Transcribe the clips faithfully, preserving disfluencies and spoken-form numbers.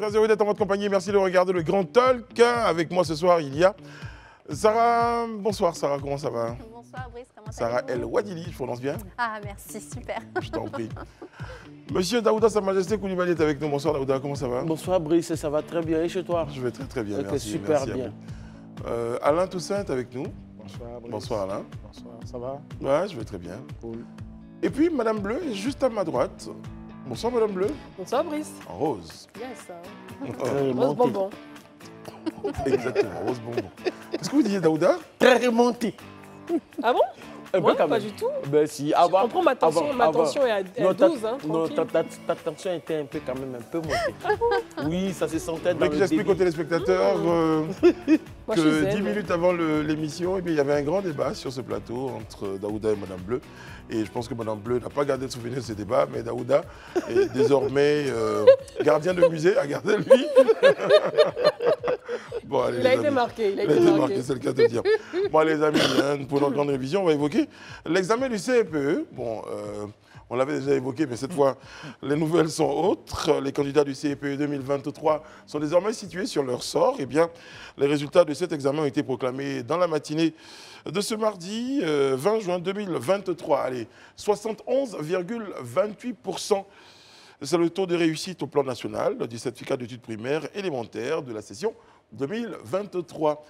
Très heureux d'être en votre compagnie. Merci de regarder le Grand Talk. Avec moi ce soir, il y a Sarah. Bonsoir Sarah, comment ça va? Bonsoir Brice, comment allez-vous? Sarah El Wadili, je prononce bien? Ah merci, super. Je t'en prie. Monsieur Daouda, Sa Majesté Koulibaly est avec nous. Bonsoir Daouda, comment ça va? Bonsoir Brice, ça va très bien. Et chez toi? Je vais très très bien, okay, merci. Super merci bien. Euh, Alain Toussaint est avec nous. Bonsoir Brice. Bonsoir Alain. Bonsoir, ça va? Ouais, je vais très bien. Cool. Et puis Madame Bleu est juste à ma droite. Bonsoir Madame Bleu. Bonsoir Brice. En rose. Yes. Oh. Rose bonbon. Exactement, rose bonbon. Qu'est-ce que vous disiez Daouda? Très remonté. Ah bon? Eh ben, ouais, pas du tout. Ben si, avant. On prend ma tension, avant, ma avant. tension est à, à non, douze, hein, non, ta, tranquille. ta, ta tension était un peu quand même un peu montée. Oui, ça se sentait dans Mais le que j'explique aux téléspectateurs euh, Moi, je que les aime. dix minutes avant le- l'émission, eh bien, il y avait un grand débat sur ce plateau entre Daouda et Madame Bleu. Et je pense que Madame Bleu n'a pas gardé le souvenir de ces débats, mais Daouda est désormais euh, gardien de musée, à garder lui. Bon, allez, Il a les été amis. marqué, il a Il a été été marqué. marqué, c'est le cas de dire. Bon, les amis, hein, pour notre grande révision, on va évoquer l'examen du C E P E. Bon, euh, on l'avait déjà évoqué, mais cette fois, les nouvelles sont autres. Les candidats du C E P E deux mille vingt-trois sont désormais situés sur leur sort. Eh bien, les résultats de cet examen ont été proclamés dans la matinée de ce mardi euh, vingt juin deux mille vingt-trois. Allez, soixante-onze virgule vingt-huit pour cent. C'est le taux de réussite au plan national du certificat d'études primaires élémentaires de la session deux mille vingt-trois.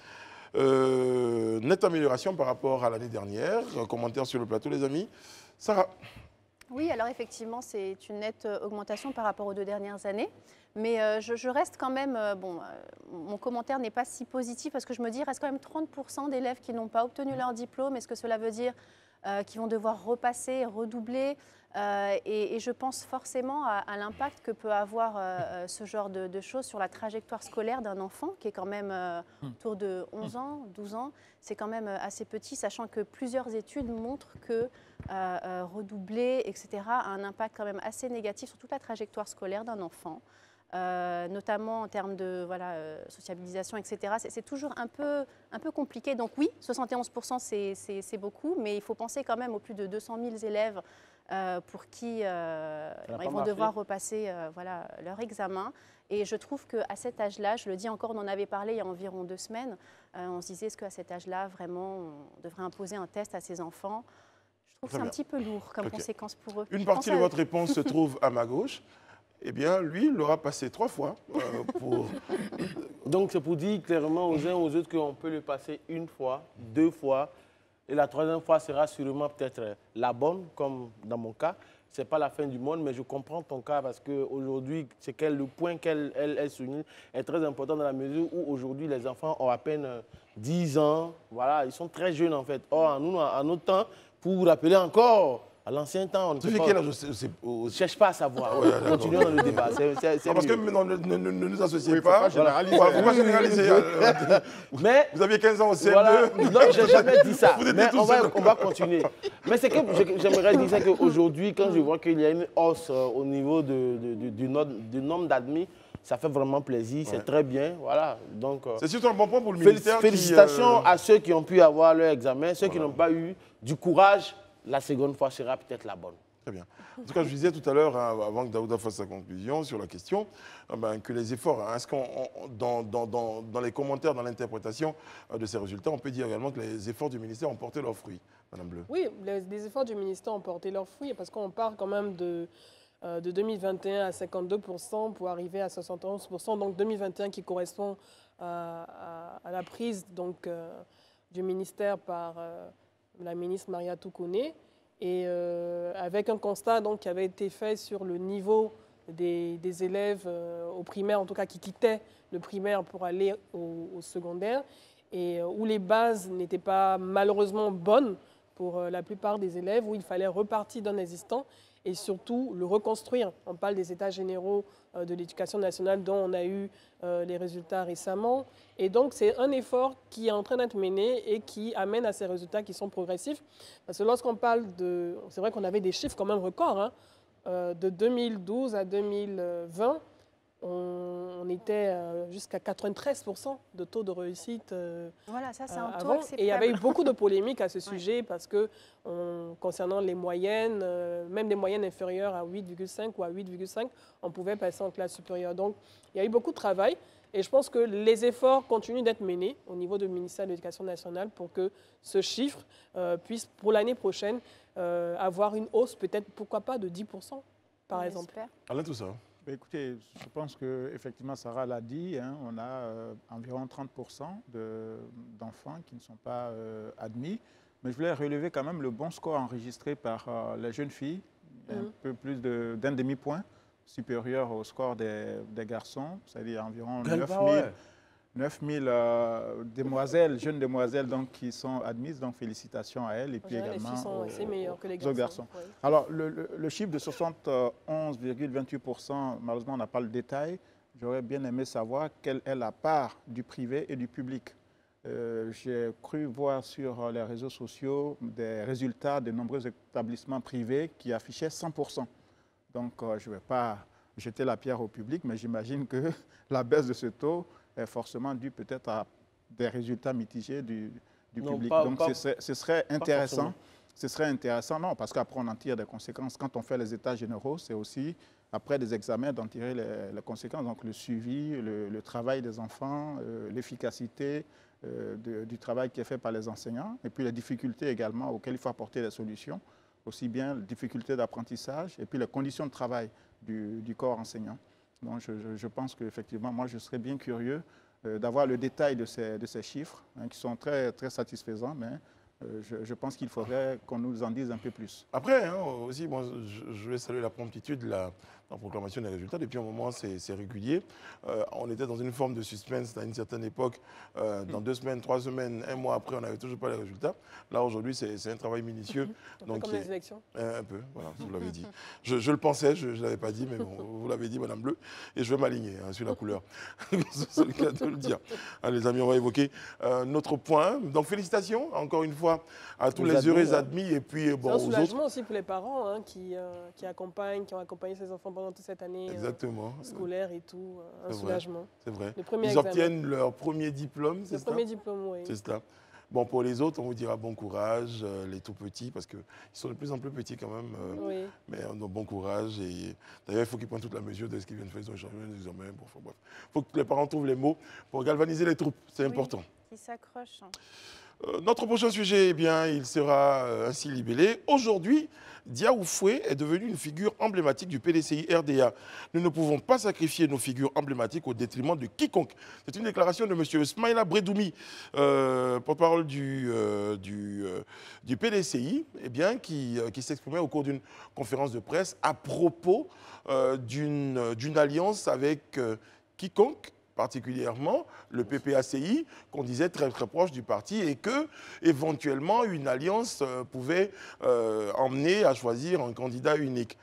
Euh, nette amélioration par rapport à l'année dernière. Un commentaire sur le plateau, les amis. Sarah. Oui, alors effectivement, c'est une nette euh, augmentation par rapport aux deux dernières années. Mais euh, je, je reste quand même, euh, bon, euh, mon commentaire n'est pas si positif parce que je me dis, il reste quand même trente pour cent d'élèves qui n'ont pas obtenu leur diplôme. Est-ce que cela veut dire euh, qu'ils vont devoir repasser, redoubler euh, et, et je pense forcément à, à l'impact que peut avoir euh, ce genre de, de choses sur la trajectoire scolaire d'un enfant qui est quand même euh, autour de onze ans, douze ans. C'est quand même assez petit, sachant que plusieurs études montrent que euh, euh, redoubler, et cetera, a un impact quand même assez négatif sur toute la trajectoire scolaire d'un enfant. Euh, notamment en termes de voilà, euh, sociabilisation, et cetera. C'est toujours un peu, un peu compliqué. Donc oui, soixante et onze pour cent c'est beaucoup, mais il faut penser quand même aux plus de deux cent mille élèves euh, pour qui euh, ils vont marché. devoir repasser euh, voilà, leur examen. Et je trouve qu'à cet âge-là, je le dis encore, on en avait parlé il y a environ deux semaines, euh, on se disait est-ce qu'à cet âge-là, vraiment, on devrait imposer un test à ses enfants? Je trouve que c'est un petit peu lourd comme Okay. conséquence pour eux. Une Je partie pense de à- votre réponse se trouve à ma gauche. Eh bien, lui, il l'aura passé trois fois euh, pour... Donc c'est pour dire clairement aux uns aux autres qu'on peut le passer une fois, deux fois. Et la troisième fois sera sûrement peut-être la bonne, comme dans mon cas. Ce n'est pas la fin du monde, mais je comprends ton cas parce qu'aujourd'hui, le point qu'elle elle, elle souligne est très important dans la mesure où aujourd'hui, les enfants ont à peine dix ans. Voilà, ils sont très jeunes en fait. Or, nous, à notre temps, pour vous rappeler encore, à l'ancien temps, on ne Tu sait fais pas- quel âge c'est- c'est- ne cherche pas à savoir. Ouais, d'accord. Continuons dans le débat. C'est- c'est- c'est Non, parce que mieux. non, ne, ne- ne- ne nous associez Oui, faut pas. pas généraliser. Voilà, faut pas généraliser. Euh, Mais Vous aviez quinze ans au C M deux. voilà, non, je n'ai jamais dit ça. Vous étiez Mais tous on va, seuls. on va continuer. Mais c'est que je- j'aimerais dire ça qu'aujourd'hui, quand je vois qu'il y a une hausse euh, au niveau de, de- de- du, no- du nombre d'admis, ça fait vraiment plaisir. C'est Ouais. très bien. Voilà. Donc, euh, C'est surtout un bon point pour le félic- ministère. qui, félicitations euh, à ceux qui ont pu avoir leur examen. Ceux qui Voilà. n'ont pas eu du courage, la seconde fois sera peut-être la bonne. Très bien. En tout cas, je disais tout à l'heure, hein, avant que Daouda fasse sa conclusion sur la question, euh, ben, que les efforts, hein, est-ce qu'on, on- dans, dans- dans- dans les commentaires, dans l'interprétation euh, de ces résultats, on peut dire également que les efforts du ministère ont porté leurs fruits, Madame Bleu. Oui, les, les efforts du ministère ont porté leurs fruits parce qu'on part quand même de, euh, de deux mille vingt et un à cinquante-deux pour cent pour arriver à soixante et onze pour cent. Donc deux mille vingt et un qui correspond à, à- à la prise donc, euh, du ministère par euh, la ministre Maria Toukouné. Et euh, avec un constat donc, qui avait été fait sur le niveau des, des élèves euh, au primaire, en tout cas qui quittaient le primaire pour aller au, au secondaire, et euh, où les bases n'étaient pas malheureusement bonnes pour euh, la plupart des élèves, où il fallait repartir d'un existant et surtout le reconstruire. On parle des états généraux euh, de l'éducation nationale dont on a eu euh, les résultats récemment. Et donc, c'est un effort qui est en train d'être mené et qui amène à ces résultats qui sont progressifs. Parce que lorsqu'on parle de... C'est vrai qu'on avait des chiffres quand même records, hein, euh, de deux mille douze à deux mille vingt, on, on était euh, jusqu'à quatre-vingt-treize pour cent de taux de réussite euh, Voilà, ça c'est euh, un taux avant. acceptable. Et il y avait eu beaucoup de polémiques à ce sujet ouais. parce que on, concernant les moyennes, euh, même des moyennes inférieures à huit virgule cinq ou à huit virgule cinq, on pouvait passer en classe supérieure. Donc il y a eu beaucoup de travail et je pense que les efforts continuent d'être menés au niveau du ministère de l'Éducation nationale pour que ce chiffre euh, puisse pour l'année prochaine euh, avoir une hausse peut-être, pourquoi pas, de dix pour cent par on exemple. espère. Alain Toussaint. Écoutez, je pense qu'effectivement, Sarah l'a dit, hein, on a euh, environ trente pour cent d'enfants qui ne sont pas euh, admis. Mais je voulais relever quand même le bon score enregistré par euh, les jeunes filles, mmh. un peu plus d'un demi-point supérieur au score des, des garçons, c'est-à-dire environ neuf mille euh, demoiselles, jeunes demoiselles donc, qui sont admises, donc félicitations à elles et puis également les filles sont aux, meilleures que les garçons. Aux garçons. Ouais. Alors le, le, le chiffre de soixante et onze virgule vingt-huit pour cent, malheureusement on n'a pas le détail, j'aurais bien aimé savoir quelle est la part du privé et du public. Euh, J'ai cru voir sur les réseaux sociaux des résultats de nombreux établissements privés qui affichaient cent pour cent. Donc euh, je ne vais pas jeter la pierre au public, mais j'imagine que la baisse de ce taux est forcément due peut-être à des résultats mitigés du, du non, public. Pas, Donc pas, ce, ce serait intéressant. Ce serait intéressant, non, parce qu'après on en tire des conséquences. Quand on fait les états généraux, c'est aussi après des examens d'en tirer les, les conséquences. Donc le suivi, le, le travail des enfants, euh, l'efficacité euh, de, du travail qui est fait par les enseignants, et puis les difficultés également auxquelles il faut apporter des solutions, aussi bien les difficultés d'apprentissage et puis les conditions de travail du, du corps enseignant. Donc, je, je, je pense qu'effectivement, moi, je serais bien curieux euh, d'avoir le détail de ces, de ces chiffres, hein, qui sont très, très satisfaisants, mais euh, je, je pense qu'il faudrait qu'on nous en dise un peu plus. Après, hein, aussi, moi, je, je vais saluer la promptitude de la, la proclamation des résultats. Depuis un moment, c'est régulier. Euh, on était dans une forme de suspense à une certaine époque. Euh, dans deux semaines, trois semaines, un mois après, on n'avait toujours pas les résultats. Là, aujourd'hui, c'est un travail minutieux. Un donc, peu comme les élections. Un, un peu, voilà, vous l'avez dit. Je, je le pensais, je ne l'avais pas dit, mais bon, vous l'avez dit, Madame Bleu, et je vais m'aligner hein, sur la couleur. C'est le cas de le dire. Allez, les amis, on va évoquer euh, notre point. Donc, félicitations, encore une fois, à tous les, les heureux admis. Et puis, bon, c'est un soulagement autres. aussi pour les parents hein, qui, euh, qui accompagnent, qui ont accompagné ces enfants pendant toute cette année Exactement. Euh, scolaire et tout. Euh, un soulagement. C'est vrai. Le premier Ils examen. obtiennent leur premier diplôme, c'est Le ça? premier diplôme, oui. C'est ça. Bon, pour les autres, on vous dira bon courage, euh, les tout petits, parce qu'ils sont de plus en plus petits quand même. Euh, oui. Mais on a bon courage. Et d'ailleurs, il faut qu'ils prennent toute la mesure de ce qu'ils viennent faire. Ils ont changé les examens. Bon, enfin, bref. Il faut que les parents trouvent les mots pour galvaniser les troupes. C'est oui, important. Qui s'accrochent. Euh, notre prochain sujet, eh bien, il sera euh, ainsi libellé. Aujourd'hui, Diao Foué est devenu une figure emblématique du P D C I R D A. Nous ne pouvons pas sacrifier nos figures emblématiques au détriment de quiconque. C'est une déclaration de M. Smaïla Bredoumi, euh, porte-parole du, euh, du, euh, du P D C I, eh bien, qui, euh, qui s'exprimait au cours d'une conférence de presse à propos euh, d'une d'une alliance avec euh, quiconque, particulièrement le P P A C I, qu'on disait très très proche du parti, et que éventuellement une alliance euh, pouvait euh, emmener à choisir un candidat unique.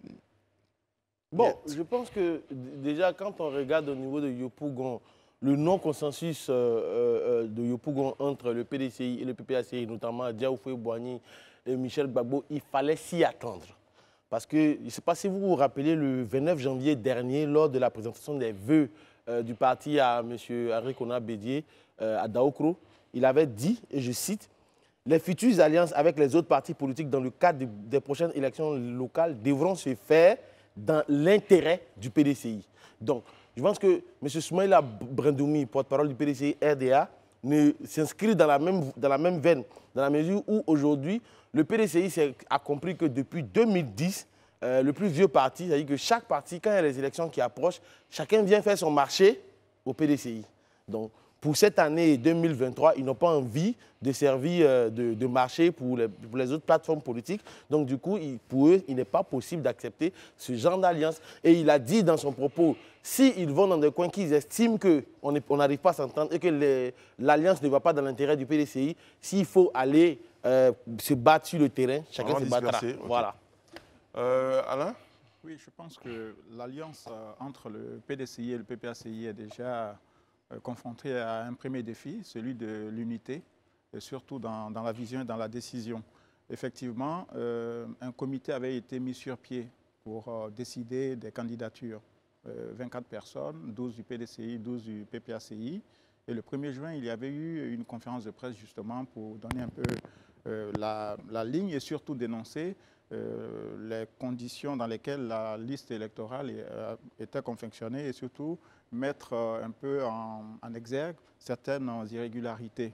Bon, je pense que déjà quand on regarde au niveau de Yopougon, le non-consensus euh, euh, de Yopougon entre le P D C I et le P P A C I, notamment Diao Foué Boigny et Michel Gbagbo, il fallait s'y attendre. Parce que, je ne sais pas si vous vous rappelez, le vingt-neuf janvier dernier, lors de la présentation des vœux Euh, du parti à M. Henri Konan Bédié, euh, à Daokro, il avait dit, et je cite, « Les futures alliances avec les autres partis politiques dans le cadre de, des prochaines élections locales devront se faire dans l'intérêt du P D C I. » Donc, je pense que M. Smaïla Bredoumi, porte-parole du P D C I R D A, s'inscrit dans la même, dans la même veine, dans la mesure où aujourd'hui, le P D C I a compris que depuis deux mille dix, Euh, le plus vieux parti, c'est-à-dire que chaque parti, quand il y a les élections qui approchent, chacun vient faire son marché au P D C I. Donc, pour cette année deux mille vingt-trois, ils n'ont pas envie de servir euh, de, de marché pour les, pour les autres plateformes politiques. Donc, du coup, il, pour eux, il n'est pas possible d'accepter ce genre d'alliance. Et il a dit dans son propos, s'ils vont dans des coins qu'ils estiment qu'on n'arrive pas à s'entendre et que l'alliance ne va pas dans l'intérêt du P D C I, s'il faut aller euh, se battre sur le terrain, chacun Vraiment se battra. Okay. Voilà. Euh, Alain? Oui, je pense que l'alliance euh, entre le P D C I et le P P A C I est déjà euh, confrontée à un premier défi, celui de l'unité, et surtout dans, dans la vision et dans la décision. Effectivement, euh, un comité avait été mis sur pied pour euh, décider des candidatures euh, vingt-quatre personnes, douze du P D C I, douze du P P A C I. Et le premier juin, il y avait eu une conférence de presse justement pour donner un peu euh, la, la ligne et surtout dénoncer euh, les conditions dans lesquelles la liste électorale est, euh, était confectionnée et surtout mettre euh, un peu en, en exergue certaines irrégularités.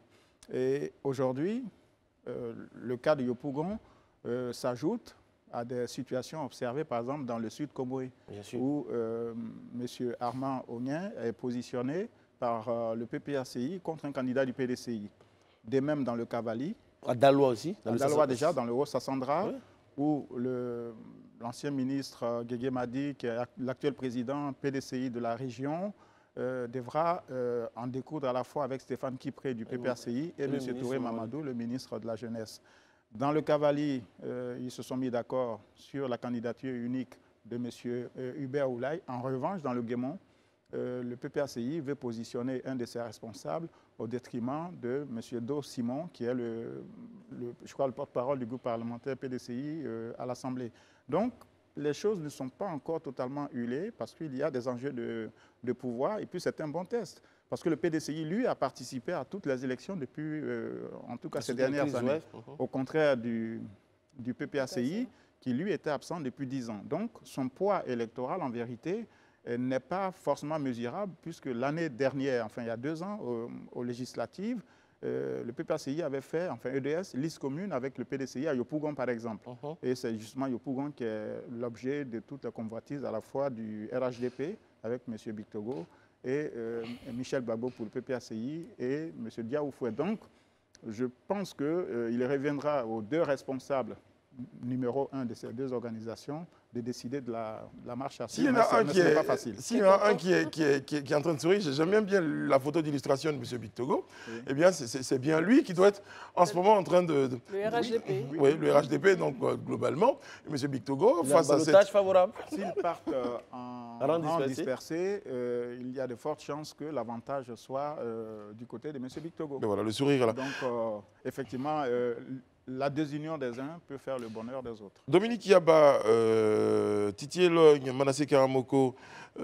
Et aujourd'hui, euh, le cas de Yopougon euh, s'ajoute à des situations observées, par exemple, dans le sud Comoé, où euh, M. Armand Onien est positionné par euh, le P P A C I contre un candidat du P D C I. De même dans le Cavali. À Daloa aussi. À Daloa déjà, dans le Haut-Sassandra, oui. où l'ancien ministre euh, Guégué Madi, qui est l'actuel président P D C I de la région, euh, devra euh, en découdre à la fois avec Stéphane Kipré du P P A C I et, et M. Touré Mamadou, le ministre de la Jeunesse. Dans le Cavali, euh, ils se sont mis d'accord sur la candidature unique de M. Euh, Hubert Oulaye. En revanche, dans le Guémont, euh, le P P A C I veut positionner un de ses responsables au détriment de M. Do Simon, qui est le, le, je crois, le porte-parole du groupe parlementaire P D C I euh, à l'Assemblée. Donc, les choses ne sont pas encore totalement huilées parce qu'il y a des enjeux de, de pouvoir et puis c'est un bon test. Parce que le P D C I, lui, a participé à toutes les élections depuis, euh, en tout cas ces dernières années, au contraire du, du P P A C I, qui lui était absent depuis dix ans. Donc, son poids électoral, en vérité, n'est pas forcément mesurable, puisque l'année dernière, enfin il y a deux ans, aux, aux législatives, euh, le P P A C I avait fait, enfin E D S, liste commune avec le P D C I à Yopougon, par exemple. Uh-huh. Et c'est justement Yopougon qui est l'objet de toute la convoitise, à la fois du R H D P, avec M. Bictogo, et euh, Michel Gbagbo pour le P P A C I et M. Diaoufoué. Donc, je pense qu'il euh, reviendra aux deux responsables numéro un de ces deux organisations de décider de la, de la marche à suivre. S'il y en a un qui est, pas facile. S'il y en a un qui est, qui est, qui est, qui est en train de sourire, j'aime bien, bien la photo d'illustration de M. Bictogo, oui. Eh bien, c'est bien lui qui doit être en ce moment en train de... de le R H D P. Oui, oui, le R H D P, donc euh, globalement. M. Bictogo, face à cette... favorable. S'ils partent euh, en rang dispersé, dispersé euh, il y a de fortes chances que l'avantage soit euh, du côté de M. Bictogo. Mais voilà, le sourire là. Donc, euh, effectivement... Euh, la désunion des uns peut faire le bonheur des autres. Dominique Yaba, euh, Titi Elogne, Manasseh Karamoko,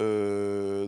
euh,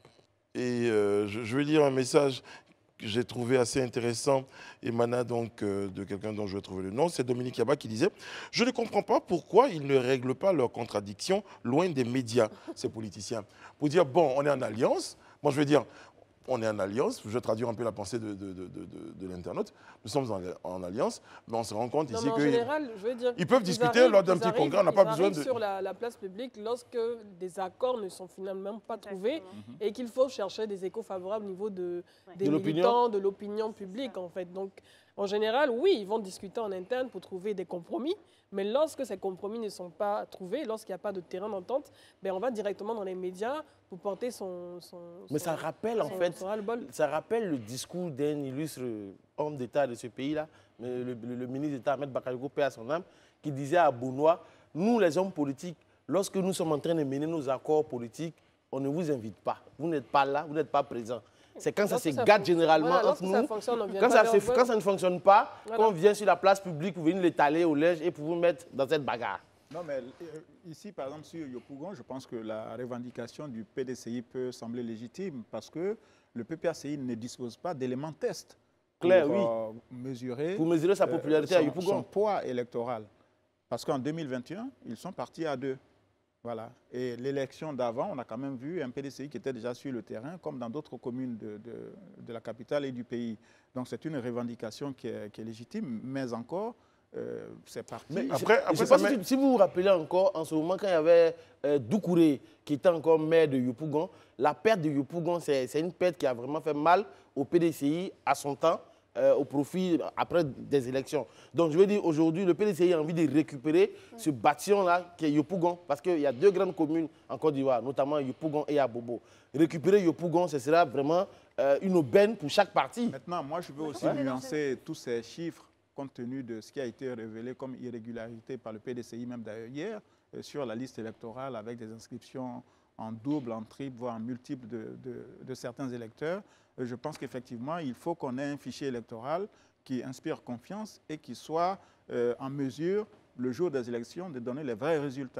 et euh, je, je vais lire un message que j'ai trouvé assez intéressant, émanant donc euh, de quelqu'un dont je vais trouver le nom, c'est Dominique Yaba qui disait « Je ne comprends pas pourquoi ils ne règlent pas leurs contradictions loin des médias, ces politiciens. » Pour dire « Bon, on est en alliance », moi je veux dire... On est en alliance, je vais traduire un peu la pensée de, de, de, de, de l'internaute. Nous sommes en, en alliance, mais on se rend compte non, ici qu'ils peuvent discuter arrivent, lors d'un petit congrès. On n'a pas besoin de. Sur la, la place publique, lorsque des accords ne sont finalement pas trouvés mm-hmm. et qu'il faut chercher des échos favorables au niveau de, ouais. des de militants, de l'opinion publique, en fait. Donc, en général, oui, ils vont discuter en interne pour trouver des compromis, mais lorsque ces compromis ne sont pas trouvés, lorsqu'il n'y a pas de terrain d'entente, ben on va directement dans les médias pour porter son... son mais son, ça rappelle, en fait, ça rappelle le discours d'un illustre homme d'État de ce pays-là, le, le, le ministre d'État Ahmed Bakayoko, paix à son âme, qui disait à Benoît, nous les hommes politiques, lorsque nous sommes en train de mener nos accords politiques, on ne vous invite pas. Vous n'êtes pas là, vous n'êtes pas présent. C'est quand ça se gâte généralement voilà, entre nous, ça quand, ça se, quand ça ne fonctionne pas, voilà. Quand on vient sur la place publique, vous venez l'étaler au linge et pour vous mettre dans cette bagarre. Non, mais euh, ici, par exemple, sur Yopougon, je pense que la revendication du P D C I peut sembler légitime parce que le P P A C I ne dispose pas d'éléments tests pour Claire, oui. euh, mesurer, pour mesurer sa popularité euh, son, à Yopougon. Son poids électoral. Parce qu'en deux mille vingt et un, ils sont partis à deux. Voilà. Et l'élection d'avant, on a quand même vu un P D C I qui était déjà sur le terrain, comme dans d'autres communes de, de, de la capitale et du pays. Donc c'est une revendication qui est, qui est légitime, mais encore, euh, c'est parti. Mais après, après, je sais pas si, si vous vous rappelez encore, en ce moment, quand il y avait euh, Doucouré, qui était encore maire de Yopougon, la perte de Yopougon, c'est une perte qui a vraiment fait mal au P D C I à son temps. Euh, au profit après des élections. Donc je veux dire, aujourd'hui, le P D C I a envie de récupérer mmh. ce bâtiment-là qui est Yopougon, parce qu'il y a deux grandes communes en Côte d'Ivoire, notamment Yopougon et Abobo. Récupérer Yopougon, ce sera vraiment euh, une aubaine pour chaque parti. Maintenant, moi, je veux aussi ouais. nuancer tous ces chiffres compte tenu de ce qui a été révélé comme irrégularité par le P D C I, même d'ailleurs hier, euh, sur la liste électorale avec des inscriptions en double, en triple, voire en multiple de, de, de certains électeurs. Je pense qu'effectivement, il faut qu'on ait un fichier électoral qui inspire confiance et qui soit euh, en mesure, le jour des élections, de donner les vrais résultats.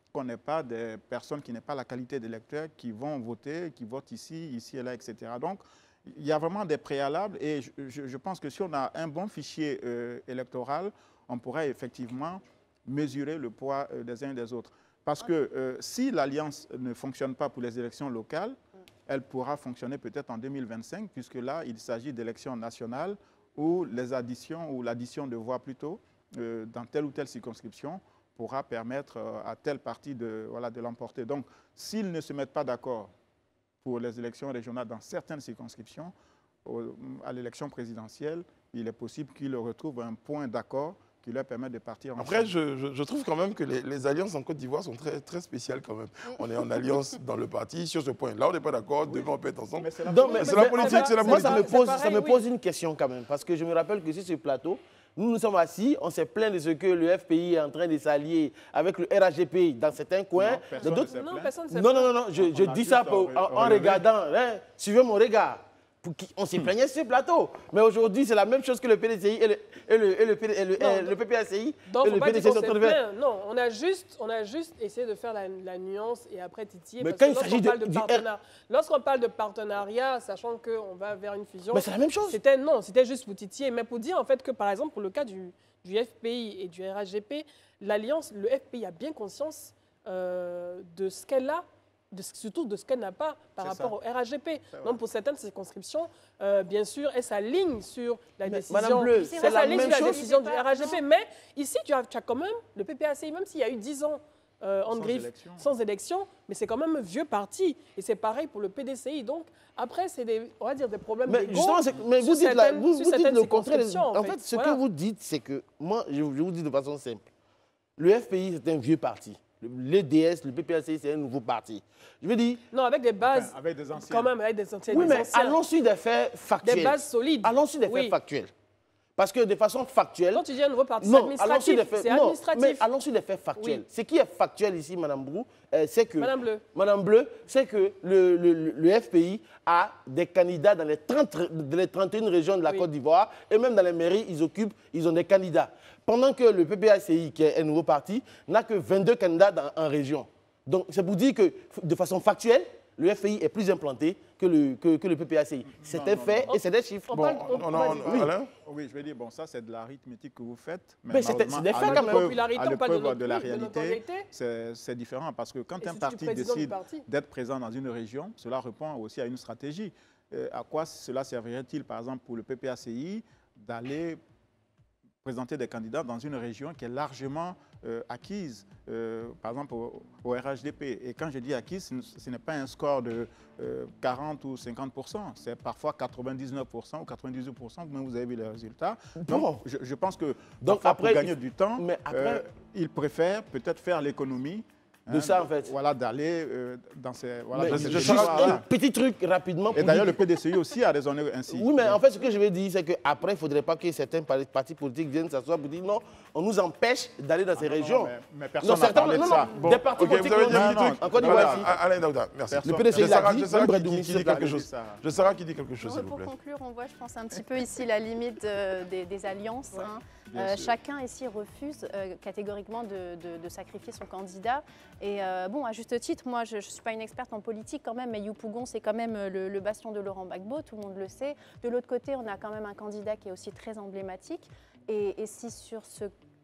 qu'on n'ait pas des personnes qui n'aient pas la qualité d'électeurs qui vont voter, qui votent ici, ici et là, et cetera. Donc, il y a vraiment des préalables et je, je, je pense que si on a un bon fichier euh, électoral, on pourrait effectivement mesurer le poids euh, des uns et des autres. Parce que euh, si l'alliance ne fonctionne pas pour les élections locales, elle pourra fonctionner peut-être en deux mille vingt-cinq, puisque là, il s'agit d'élections nationales où les additions, ou l'addition de voix plutôt, euh, dans telle ou telle circonscription, pourra permettre euh, à telle partie de, voilà, de l'emporter. Donc, s'ils ne se mettent pas d'accord pour les élections régionales dans certaines circonscriptions, au, à l'élection présidentielle, il est possible qu'ils retrouvent un point d'accord qui leur permet de partir ensemble. Après, je, je, je trouve quand même que les, les alliances en Côte d'Ivoire sont très, très spéciales quand même. Oui. On est en alliance dans le parti, sur ce point-là, on n'est pas d'accord, oui. Demain on peut être ensemble. Mais c'est la, non, mais c'est la politique, c'est la politique. Moi, ça me pose, pareil, ça me oui. pose une question quand même, parce que je me rappelle que sur ce plateau, nous nous sommes assis, on s'est plaint de ce que le F P I est en train de s'allier avec le R H D P dans certains coins. Non, personne dans ne s'est Non, plaint. personne ne s'est non, plaint. non, non, non, je, je dis ça pour, en, en regardant, hein, suivez mon regard. On s'est plaigné sur ce plateau. Mais aujourd'hui, c'est la même chose que le P D C I et le, et le, et le, et le, non, et le P P A C I. Donc, et le P D C I sont en train de faire. Non, on a, juste, on a juste essayé de faire la, la nuance et après titiller. Mais parce quand que il s'agit lorsqu'on de, parle de du partenariat, lorsqu'on parle de partenariat, sachant qu'on va vers une fusion. Mais c'est la même chose. C'était non, c'était juste pour titiller. Mais pour dire en fait que, par exemple, pour le cas du, du F P I et du R H D P, l'Alliance, le F P I a bien conscience euh, de ce qu'elle a. De, surtout de ce qu'elle n'a pas par rapport ça. Au R H D P. Donc pour certaines circonscriptions, euh, bien sûr, elle s'aligne sur la mais décision, Madame Bleu, c'est la même sur la chose. décision du R H D P. Mais ici, tu as, tu as quand même le P P A C I, même s'il y a eu dix ans euh, en sans griffe, élection. sans élection, mais c'est quand même un vieux parti. Et c'est pareil pour le P D C I. Donc après, c'est des, on va dire des problèmes mais d'égo. Justement, mais vous dites, la, vous, vous dites le contraire. En, en fait, fait ce voilà. que vous dites, c'est que, moi, je, je vous dis de façon simple, le F P I, c'est un vieux parti. Le D S, le P P A C I, c'est un nouveau parti. Je veux dire... Non, avec des bases... Enfin, avec des anciens. Quand même, avec des anciens. Oui, des mais anciens. allons sur des faits factuels. Des bases solides. Allons sur des faits oui. factuels. Parce que de façon factuelle... Quand tu dis un nouveau parti, c'est administratif. C'est administratif. Mais allons sur des faits factuels. Oui. Ce qui est factuel ici, Madame Brou, euh, c'est que... Madame Bleu. Madame Bleu, c'est que le, le, le F P I a des candidats dans les, trente, dans les trente et une régions de la oui. Côte d'Ivoire. Et même dans les mairies, ils occupent, ils ont des candidats. Pendant que le P P A C I, qui est un nouveau parti, n'a que vingt-deux candidats dans, en région. Donc, c'est pour dire que, de façon factuelle, le F P I est plus implanté que le, que, que le P P A C I. C'est un fait et c'est des chiffres. Bon, on, on, on, oui. oui, je vais dire, bon, ça, c'est de l'arithmétique que vous faites. Mais, mais c'est des faits quand même. À l'épreuve de la réalité, c'est différent. Parce que quand et un si parti décide parti. d'être présent dans une région, cela répond aussi à une stratégie. Euh, à quoi cela servirait-il, par exemple, pour le P P A C I, d'aller présenter des candidats dans une région qui est largement euh, acquise, euh, par exemple au, au R H D P. Et quand je dis acquise, ce n'est pas un score de euh, quarante ou cinquante pour cent, c'est parfois quatre-vingt-dix-neuf pour cent ou quatre-vingt-dix-huit pour cent, même vous avez vu les résultats. Donc, bon. je, je pense que donc, après, pour gagner du temps, mais après, euh, ils préfèrent peut-être faire l'économie de hein, ça, en fait. Voilà, d'aller euh, dans ces... Voilà, mais dans je ces juste un petit truc rapidement. Et d'ailleurs, le P D C I aussi a raisonné ainsi. Oui, mais en fait, ce que je veux dire, c'est qu'après, il ne faudrait pas que certains partis politiques viennent s'asseoir pour dire non, on nous empêche d'aller dans ces ah, régions. Non, mais, mais personne n'a parlé de ça. Bon, des partis okay, politiques vous avez dit un en Côte d'Ivoire. Alain Daouda, merci. Le P D C I l'a dit, même Bredoumi, qui dit quelque chose. Je Sarah qui dit quelque chose, s'il vous Pour plaît. conclure, on voit, je pense, un petit peu ici la limite de, des, des alliances. Ouais. Hein. Euh, chacun ici refuse euh, catégoriquement de, de, de sacrifier son candidat. Et euh, bon, à juste titre, moi, je ne suis pas une experte en politique quand même, mais Yopougon, c'est quand même le, le bastion de Laurent Gbagbo, tout le monde le sait. De l'autre côté, on a quand même un candidat qui est aussi très emblématique. Et, et si sur ce,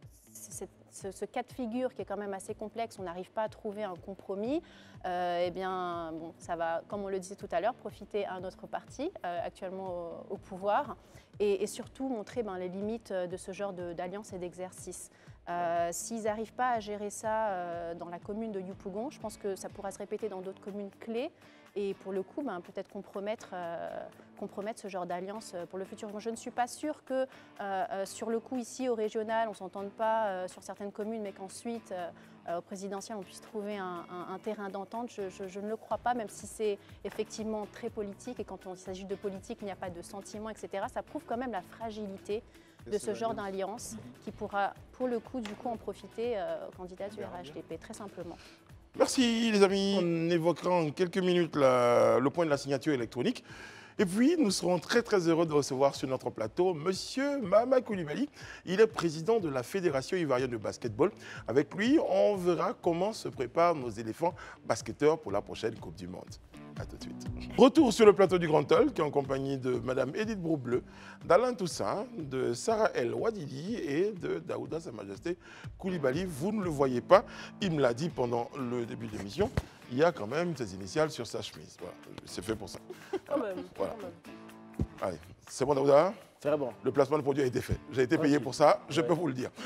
ce, ce cas de figure qui est quand même assez complexe, on n'arrive pas à trouver un compromis, euh, eh bien, bon, ça va, comme on le disait tout à l'heure, profiter à un autre parti euh, actuellement au, au pouvoir. Et, et surtout montrer ben, les limites de ce genre d'alliance et d'exercice. Euh, S'ils n'arrivent pas à gérer ça euh, dans la commune de Yopougon, je pense que ça pourra se répéter dans d'autres communes clés et pour le coup, ben, peut-être compromettre, euh, compromettre ce genre d'alliance pour le futur. Moi, je ne suis pas sûre que euh, sur le coup, ici, au régional, on ne s'entende pas euh, sur certaines communes, mais qu'ensuite, euh, au présidentiel, on puisse trouver un, un, un terrain d'entente. Je, je, je ne le crois pas, même si c'est effectivement très politique et quand il s'agit de politique, il n'y a pas de sentiments, et cetera. Ça prouve quand même la fragilité de ce genre d'alliance mmh. qui pourra, pour le coup, du coup, en profiter euh, au candidat du R H D P, très simplement. Merci les amis. On évoquera en quelques minutes la, le point de la signature électronique. Et puis, nous serons très très heureux de recevoir sur notre plateau Monsieur Mahama Coulibaly. Il est président de la Fédération ivoirienne de basketball. Avec lui, on verra comment se préparent nos éléphants basketteurs pour la prochaine Coupe du Monde. A tout de suite. Retour sur le plateau du Grand Talk en compagnie de Madame Edith Broubleu, d'Alain Toussaint, de Sarah El Ouadili et de Daouda Sa Majesté Coulibaly. Vous ne le voyez pas, il me l'a dit pendant le début de l'émission. Il y a quand même ses initiales sur sa chemise. Voilà, c'est fait pour ça. Quand même, Voilà. quand même. Allez, c'est bon Daouda? Très bon. Le placement de produit a été fait. J'ai été payé pour ça, je Ouais. peux vous le dire.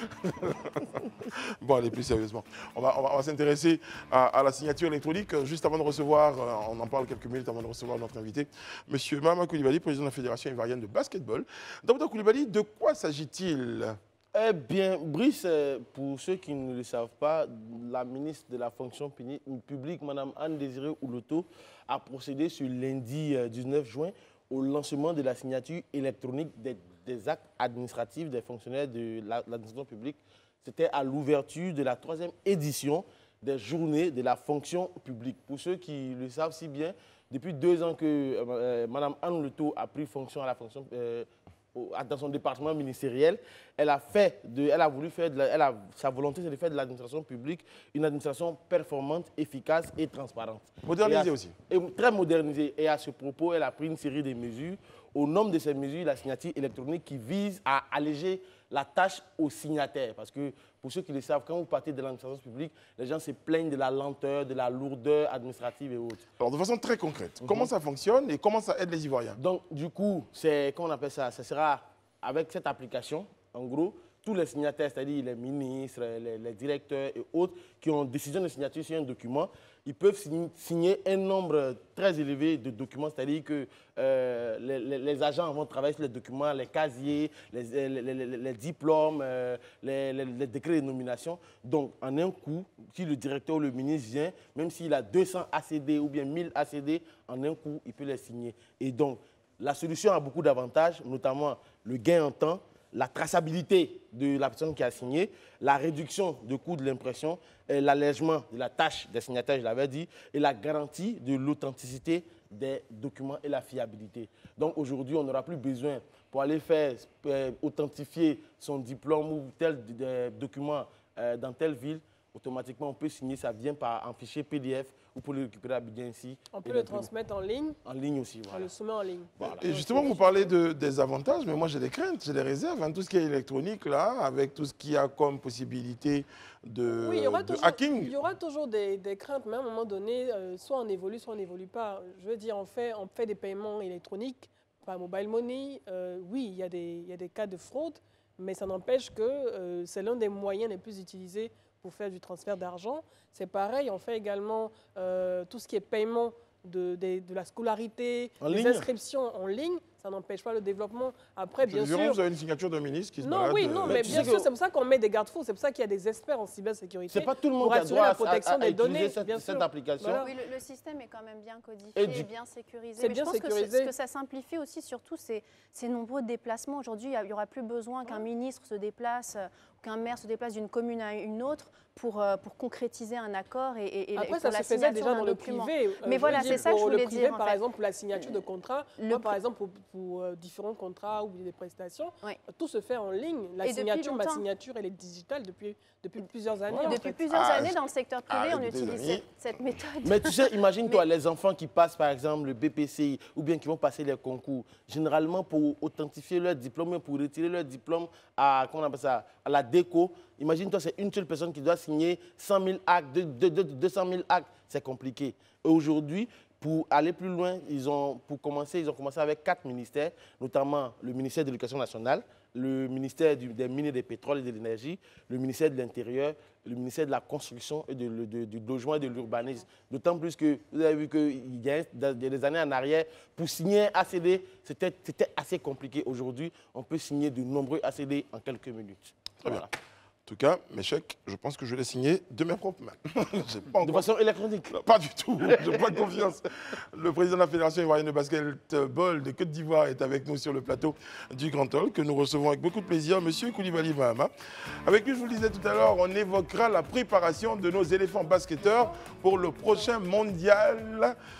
Bon, allez, plus sérieusement. On va, on va, on va s'intéresser à, à la signature électronique. Juste avant de recevoir, euh, on en parle quelques minutes avant de recevoir notre invité, Monsieur Mahama Coulibaly, président de la Fédération ivoirienne de basketball. Daouda Coulibaly, de quoi s'agit-il? Eh bien, Brice, euh, pour ceux qui ne le savent pas, la ministre de la fonction puni- publique, Mme Anne-Désirée Ouloto, a procédé ce lundi euh, dix-neuf juin au lancement de la signature électronique des, des actes administratifs des fonctionnaires de la- l'administration publique. C'était à l'ouverture de la troisième édition des journées de la fonction publique. Pour ceux qui le savent si bien, depuis deux ans que euh, euh, Mme Anne Ouloto a pris fonction à la fonction euh, au- dans son département ministériel, elle a fait, de, elle a voulu faire, de la- elle a, sa volonté c'est de faire de l'administration publique une administration performante, efficace et transparente. Modernisée Et à- aussi. Et très modernisée. Et à ce propos, elle a pris une série de mesures. Au nombre de ces mesures, la signature électronique qui vise à alléger la tâche aux signataires. Parce que pour ceux qui le savent, quand vous partez de l'administration publique, les gens se plaignent de la lenteur, de la lourdeur administrative et autres. Alors, de façon très concrète, comment ça fonctionne et comment ça aide les Ivoiriens? Donc, du coup, c'est, comment on appelle ça? Ça sera avec cette application, en gros, tous les signataires, c'est-à-dire les ministres, les, les directeurs et autres, qui ont décision de signature sur un document, ils peuvent signer, signer un nombre très élevé de documents, c'est-à-dire que euh, les, les- les agents vont travailler sur les documents, les casiers, les, les- les- les- les diplômes, euh, les, les- les décrets de nomination. Donc, en un coup, si le directeur ou le ministre vient, même s'il a deux cents A C D ou bien mille A C D, en un coup, il peut les signer. Et donc, la solution a beaucoup d'avantages, notamment le gain en temps, la traçabilité de la personne qui a signé, la réduction du coût de l'impression, et l'allègement de la tâche des signataires, je l'avais dit, et la garantie de l'authenticité des documents et la fiabilité. Donc aujourd'hui, on n'aura plus besoin pour aller faire euh, authentifier son diplôme ou tel euh, document euh, dans telle ville. Automatiquement, on peut signer, ça vient par un fichier P D F ou pour le récupérer à Abidjan ici. On et peut le l'imprimer. transmettre en ligne, En ligne aussi, on voilà. le soumet en ligne. Voilà. Et justement, vous parlez de, des avantages, mais moi j'ai des craintes, j'ai des réserves. Hein, tout ce qui est électronique, là, avec tout ce qu'il y a comme possibilité de, Oui, il y aura de toujours, hacking. il y aura toujours des, des craintes, mais à un moment donné, euh, soit on évolue, soit on n'évolue pas. Je veux dire, on fait, on fait des paiements électroniques par mobile money. Euh, oui, il y, a des, il y a des cas de fraude, mais ça n'empêche que euh, c'est l'un des moyens les plus utilisés pour faire du transfert d'argent. C'est pareil, on fait également euh, tout ce qui est paiement de, de, de la scolarité, En des ligne. inscriptions en ligne. Ça n'empêche pas le développement. Après, bien Environ, sûr... vous avez une signature d'un ministre qui se Non, balade. oui, non, euh, mais mais tu bien sais sûr, que- c'est pour ça qu'on met des garde-fous, c'est pour ça qu'il y a des experts en cybersécurité. C'est pas tout le monde pour qui a assurer droit la à, protection à- à des utiliser données, cette, bien cette sûr. application. Voilà. Oui, le, le système est quand même bien codifié Et et, du- bien sécurisé. C'est Mais bien je pense que ce- sécurisé. ce que ça simplifie aussi, surtout, c'est ces nombreux déplacements. Aujourd'hui, il n'y aura plus besoin qu'un ministre se déplace, euh, qu'un maire se déplace d'une commune à une autre pour, euh, pour concrétiser un accord et, et, et Après, pour ça la se faisait signature déjà d'un dans le document. privé. Euh, Mais je voilà, veux dire, c'est ça que je pour voulais le privé, dire, en par fait. exemple, pour la signature de contrat, Le moi, pr- par exemple, pour, pour, euh, différents contrats ou des prestations, Oui. tout se fait en ligne. La Et depuis signature, ma longtemps. signature, elle est digitale depuis, depuis plusieurs années. Voilà. en Depuis fait. plusieurs Ah, années, dans le secteur privé, ah, on écoutez, utilise les amis. cette, cette méthode. Mais tu sais, imagine-toi les enfants qui passent par exemple le B P C I ou bien qui vont passer les concours. Généralement, pour authentifier leur diplôme, pour retirer leur diplôme à, comment on appelle ça, à la déco, imagine-toi, c'est une seule personne qui doit signer cent mille actes, deux cent mille actes. C'est compliqué. Et aujourd'hui, pour aller plus loin, ils ont, pour commencer, ils ont commencé avec quatre ministères, notamment le ministère de l'Éducation nationale, le ministère du- des mines et des pétroles et de l'énergie, le ministère de l'Intérieur, le ministère de la Construction et de- de- du logement et de l'urbanisme. D'autant plus que vous avez vu qu'il y a dans- des années en arrière, pour signer un A C D, c'était c'était assez compliqué. Aujourd'hui, on peut signer de nombreux A C D en quelques minutes. Très bien. Voilà. En tout cas, mes chèques, je pense que je vais les signer de mes propres mains. J'ai pas De encore- façon électronique. Non, pas du tout, je n'ai pas confiance. Le président de la Fédération ivoirienne de basketball de Côte d'Ivoire est avec nous sur le plateau du Grand Talk, que nous recevons avec beaucoup de plaisir, Monsieur Coulibaly Mahama. Avec lui, je vous le disais tout à l'heure, on évoquera la préparation de nos éléphants basketteurs pour le prochain mondial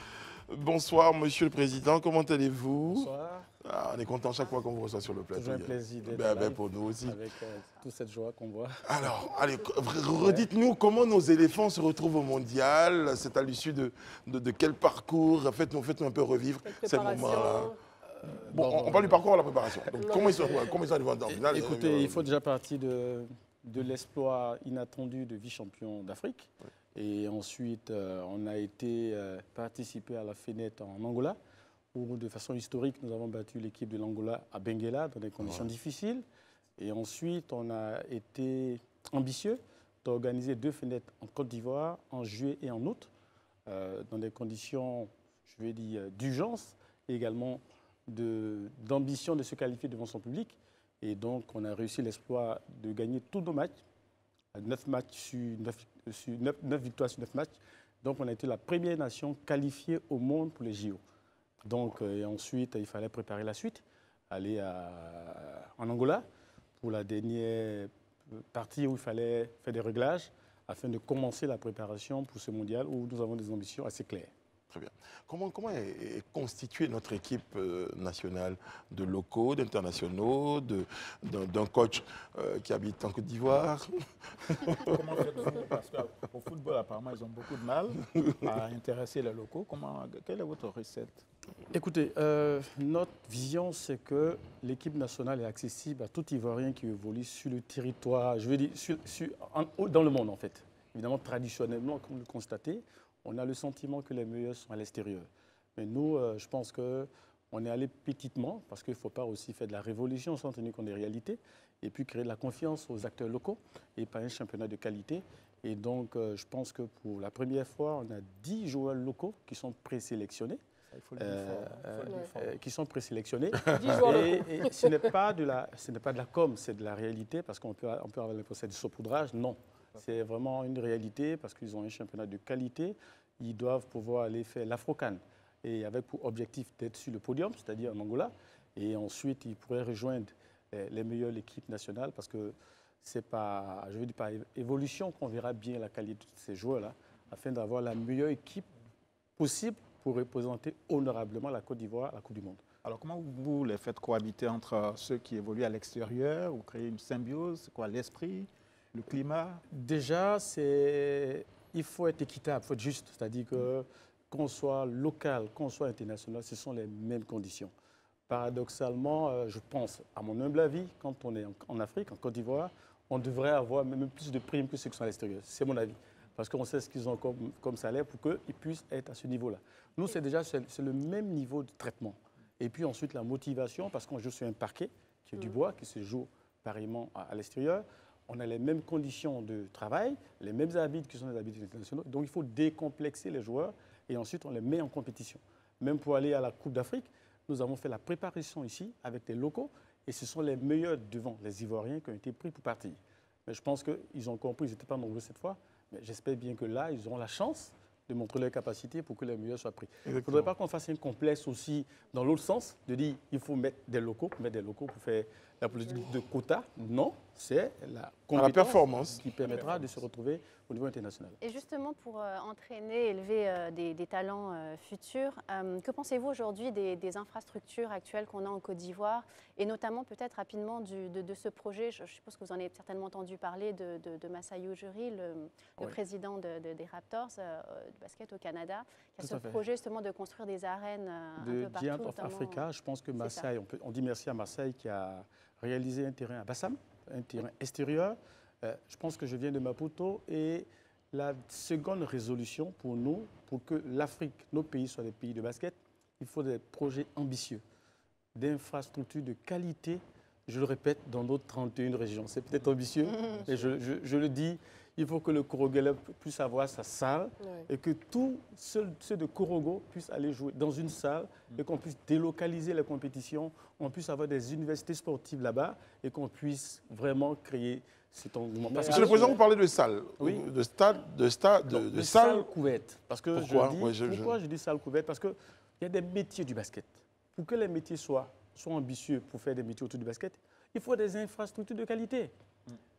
Bonsoir, Monsieur le Président. Comment allez-vous? Bonsoir. Ah, on est content chaque fois qu'on vous reçoit sur le plateau. Toujours un plaisir d'être ben, là. ben, pour nous aussi. Avec euh, toute cette joie qu'on voit. Alors, allez, redites-nous comment nos éléphants se retrouvent au mondial. C'est à l'issue de, de, de quel parcours? Faites-nous faites un peu revivre ces moments-là. Euh, Bon, bon, on, on parle du parcours à la préparation. Donc, non, comment, ils sont, mais- comment ils sont arrivés en finale? Écoutez, euh, il faut déjà partir de, de l'exploit inattendu de vice-champion d'Afrique. Et ensuite, euh, on a été euh, participer à la fenêtre en Angola, où de façon historique, nous avons battu l'équipe de l'Angola à Benguela dans des conditions Ouais. difficiles. Et ensuite, on a été ambitieux d'organiser deux fenêtres en Côte d'Ivoire en juillet et en août, euh, dans des conditions, je vais dire, d'urgence et également de- d'ambition de, se qualifier devant son public. Et donc, on a réussi l'exploit de gagner tous nos matchs, neuf matchs sur neuf, sur neuf, neuf victoires sur neuf matchs. Donc, on a été la première nation qualifiée au monde pour les J O. Donc, euh, et ensuite, il fallait préparer la suite, aller à- en Angola pour la dernière partie où il fallait faire des réglages afin de commencer la préparation pour ce mondial où nous avons des ambitions assez claires. Très bien. Comment, comment est, est constituée notre équipe euh, nationale de locaux, d'internationaux, de- d'un d'un coach euh, qui habite en Côte d'Ivoire? Comment faites-vous? Parce qu'au football, apparemment, ils ont beaucoup de mal à intéresser les locaux. Comment, quelle est votre recette? Écoutez, euh, notre vision, c'est que l'équipe nationale est accessible à tout Ivoirien qui évolue sur le territoire, je veux dire, sur- sur- en- dans le monde en fait. Évidemment, traditionnellement, comme vous le constatez, on a le sentiment que les meilleurs sont à l'extérieur. Mais nous, euh, je pense qu'on est allé petitement, parce qu'il ne faut pas aussi faire de la révolution sans tenir compte des réalités, et puis créer de la confiance aux acteurs locaux, et pas un championnat de qualité. Et donc, euh, je pense que pour la première fois, on a dix joueurs locaux qui sont présélectionnés. Il faut le dire Euh, fort, hein. Il faut le dire euh, fort. euh, qui sont présélectionnés. dix joueurs et, locaux. et ce n'est pas de la, ce n'est pas de la com, c'est de la réalité parce qu'on peut, on peut avoir l'impression du saupoudrage. Non, c'est vraiment une réalité parce qu'ils ont un championnat de qualité. Ils doivent pouvoir aller faire l'Afrocan et avec pour objectif d'être sur le podium, c'est-à-dire en Angola. Et ensuite, ils pourraient rejoindre eh, les meilleures équipes nationales parce que c'est pas, je veux dire, par évolution qu'on verra bien la qualité de ces joueurs-là afin d'avoir la meilleure équipe possible pour représenter honorablement la Côte d'Ivoire à la Coupe du Monde. Alors, comment vous les faites cohabiter entre ceux qui évoluent à l'extérieur? Vous créez une symbiose? C'est quoi l'esprit, le climat? Déjà, c'est, il faut être équitable, il faut être juste. C'est-à-dire que qu'on soit local, qu'on soit international, ce sont les mêmes conditions. Paradoxalement, euh, je pense, à mon humble avis, quand on est en, en Afrique, en Côte d'Ivoire, on devrait avoir même plus de primes que ceux qui sont à l'extérieur. C'est mon avis. Parce qu'on sait ce qu'ils ont comme, comme salaire pour qu'ils puissent être à ce niveau-là. Nous, c'est déjà c'est, c'est le même niveau de traitement. Et puis ensuite, la motivation, parce qu'on joue sur un parquet qui est du bois, qui se joue pareillement à, à l'extérieur. On a les mêmes conditions de travail, les mêmes habits qui sont les habits internationaux. Donc, il faut décomplexer les joueurs et ensuite, on les met en compétition. Même pour aller à la Coupe d'Afrique, nous avons fait la préparation ici avec les locaux et ce sont les meilleurs devant les Ivoiriens qui ont été pris pour partir. Mais je pense qu'ils ont compris, ils n'étaient pas nombreux cette fois, mais j'espère bien que là, ils auront la chance de montrer leurs capacités pour que les meilleurs soient pris. Il ne faudrait pas qu'on fasse un complexe aussi dans l'autre sens, de dire qu'il faut mettre des locaux, mettre des locaux pour faire la politique de quota. Non, c'est la compétence performance. qui permettra de se retrouver au niveau international. Et justement, pour euh, entraîner, élever euh, des, des talents euh, futurs, euh, que pensez-vous aujourd'hui des, des infrastructures actuelles qu'on a en Côte d'Ivoire et notamment peut-être rapidement du, de, de ce projet, je, je suppose que vous en avez certainement entendu parler, de, de, de Masai Ujiri, le, le Oui. président de, de- des Raptors euh, de basket au Canada, qui a Tout ce à fait. projet justement de construire des arènes euh, un De peu partout. Giant of notamment- Africa, je pense que C'est Marseille, on, peut- on dit merci à Marseille qui a réalisé un terrain à Bassam, un terrain extérieur. Euh, je pense que je viens de Maputo et la seconde résolution pour nous, pour que l'Afrique, nos pays soient des pays de basket, il faut des projets ambitieux, d'infrastructures de qualité, je le répète, dans nos trente et une régions. C'est peut-être ambitieux, mais je, je- je le dis, il faut que le Korogalais puisse avoir sa salle Ouais. et que tous ceux, ceux de Korogo puissent aller jouer dans une salle et qu'on puisse délocaliser les compétitions, on puisse avoir des universités sportives là-bas et qu'on puisse vraiment créer cet engouement. Parce que Monsieur le Président, vous parlez de salles, Oui. de stade, de stade, de, non, de de salles. salles couvertes. Parce que Pourquoi je dis, Ouais, je- je- pourquoi je dis salles couvertes? Parce qu'il y a des métiers du basket. Pour que les métiers soient, soient ambitieux pour faire des métiers autour du basket, il faut des infrastructures de qualité.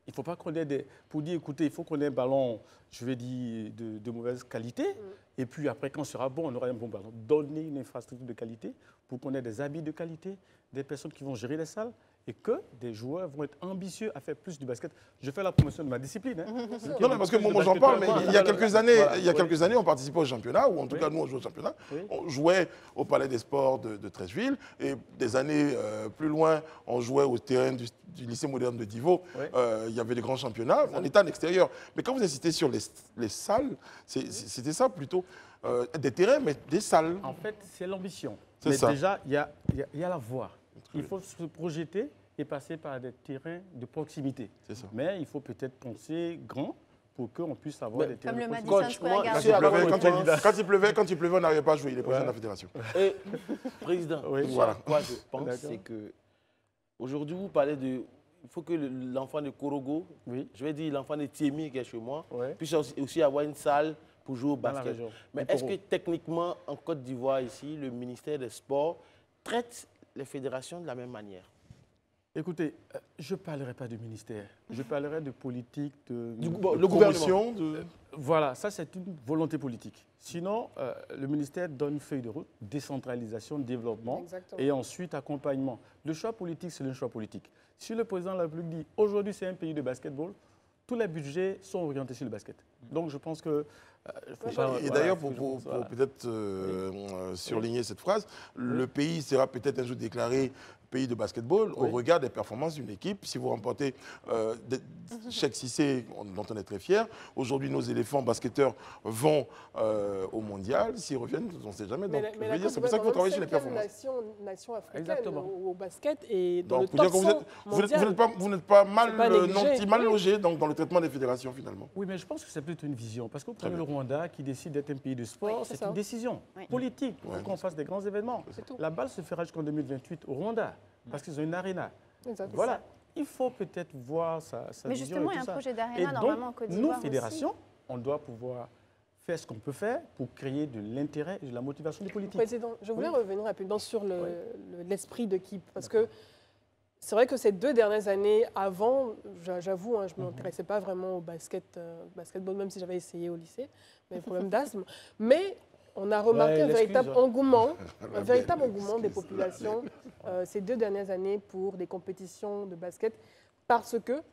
Il ne faut pas qu'on ait des... Pour dire, écoutez, il faut qu'on ait un ballon, je vais dire, de, de mauvaise qualité. Mm. Et puis après, quand ce sera bon, on aura un bon ballon. Donner une infrastructure de qualité pour qu'on ait des habits de qualité, des personnes qui vont gérer les salles et que des joueurs vont être ambitieux à faire plus du basket. Je fais la promotion de ma discipline. Hein. Non, non, parce que moi, moi j'en parle, mais il y a quelques années, voilà, il y a oui. quelques années, on participait au championnat, ou en tout oui. cas, nous, on jouait au championnat. Oui. On jouait au Palais des Sports de, de Treichville, et des années euh, plus loin, on jouait au terrain du, du lycée moderne de Divo. Oui. Euh, il y avait des grands championnats, on était à l'extérieur. Mais quand vous insistez sur les, les salles, c'était ça plutôt, euh, des terrains, mais des salles. En fait, c'est l'ambition. C'est Mais ça. déjà, il y a, y, a, y a la voie. Il faut se projeter et passer par des terrains de proximité. Ça. Mais il faut peut-être penser grand pour qu'on puisse avoir mais des terrains comme de le proximité. Madison Square Quand il, pleuvait, quand, il, pense... quand il pleuvait, quand il pleuvait, on n'arrivait pas à jouer. Il est président ouais. de la fédération. Et, président, oui. Voilà. Quoi je pense, c'est que aujourd'hui, vous parlez de... Il faut que l'enfant de Korogo, oui. je vais dire l'enfant de Tiemi qui est chez moi, ouais. puisse aussi avoir une salle pour jouer au Dans basket. Mais est-ce que techniquement, en Côte d'Ivoire, ici, le ministère des Sports traite les fédérations de la même manière? Écoutez, euh, je ne parlerai pas de ministère, je parlerai de politique, de, du, de, bon, de le gouvernement. De... Euh, voilà, ça c'est une volonté politique. Sinon, euh, le ministère donne une feuille de route, décentralisation, développement, Exactement. et ensuite accompagnement. Le choix politique, c'est le choix politique. Si le président de la République dit aujourd'hui c'est un pays de basketball, tous les budgets sont orientés sur le basket. Donc je pense que... Euh, faut et pas, et voilà, d'ailleurs, pour, pour, voilà. pour peut-être euh, oui. euh, surligner oui. cette phrase, oui. le pays sera peut-être un jour déclaré pays de basketball oui. au regard des performances d'une équipe. Si vous remportez euh, Cheikh Cissé, dont on est très fier, aujourd'hui nos éléphants basketteurs vont euh, au mondial. S'ils reviennent, on ne sait jamais. Donc, mais la, je veux dire, c'est pour ça qu'il faut travailler sur les performances. Nation, nation africaine Exactement. Au, au basket et dans donc, le top vous cent êtes, vous mondial. n'êtes pas, vous n'êtes pas mal, pas euh, non, mal oui. logé donc, dans le traitement des fédérations finalement. Oui, mais je pense que c'est plutôt une vision. Parce que vous prenez le Rwanda qui décide d'être un pays de sport, oui, c'est une décision oui. politique pour ouais. qu'on fasse des grands événements. La balle se fera jusqu'en deux mille vingt-huit au Rwanda parce qu'ils ont une arena. Exactement. Voilà, il faut peut-être voir sa, sa mais vision. justement, et il y a un ça. projet d'arena normalement en Côte Nous, d'Ivoire. fédérations, aussi. on doit pouvoir faire ce qu'on peut faire pour créer de l'intérêt et de la motivation des politiques. Président, je voulais oui. revenir rapidement sur l'esprit le, oui. le, d'équipe parce que c'est vrai que ces deux dernières années, avant, j'avoue, hein, je ne m'intéressais pas vraiment au basket, euh, basketball, même si j'avais essayé au lycée, mais problème d'asthme. Mais on a remarqué ouais, un véritable ouais. engouement, un véritable engouement des populations euh, ces deux dernières années pour des compétitions de basket parce que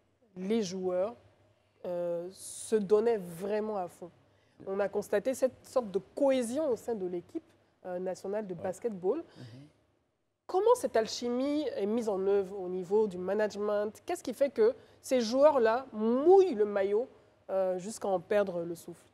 les joueurs euh, se donnaient vraiment à fond. On a constaté cette sorte de cohésion au sein de l'équipe euh, nationale de basketball. Mm-hmm. Comment cette alchimie est mise en œuvre au niveau du management? Qu'est-ce qui fait que ces joueurs-là mouillent le maillot euh, jusqu'à en perdre le souffle?